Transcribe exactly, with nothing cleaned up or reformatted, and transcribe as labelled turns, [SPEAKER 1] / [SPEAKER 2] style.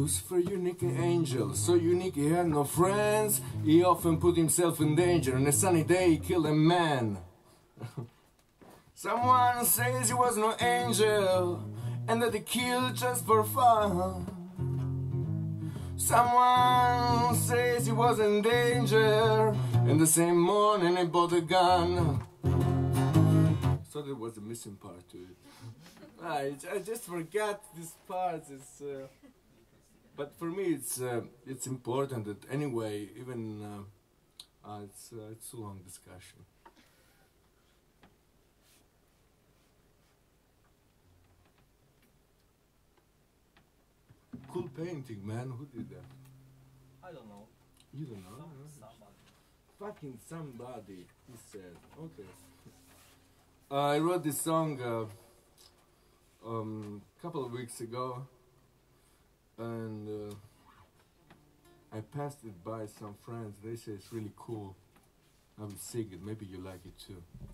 [SPEAKER 1] Lucifer, unique angel, so unique he had no friends. He often put himself in danger. On a sunny day he killed a man. Someone says he was no angel and that he killed just for fun. Someone says he was in danger and the same morning he bought a gun. So there was a missing part to it. I, I just forgot this part. It's, uh, but for me, it's uh, it's important that anyway, even uh, uh, it's uh, it's a long discussion. Cool painting, man. Who did that?
[SPEAKER 2] I don't know.
[SPEAKER 1] You don't know?
[SPEAKER 2] Some,
[SPEAKER 1] No?
[SPEAKER 2] somebody.
[SPEAKER 1] Fucking somebody. He said. Okay. Uh, I wrote this song a uh, um, couple of weeks ago, and uh, I passed it by some friends. They say it's really cool. I will sing it. Maybe you like it too.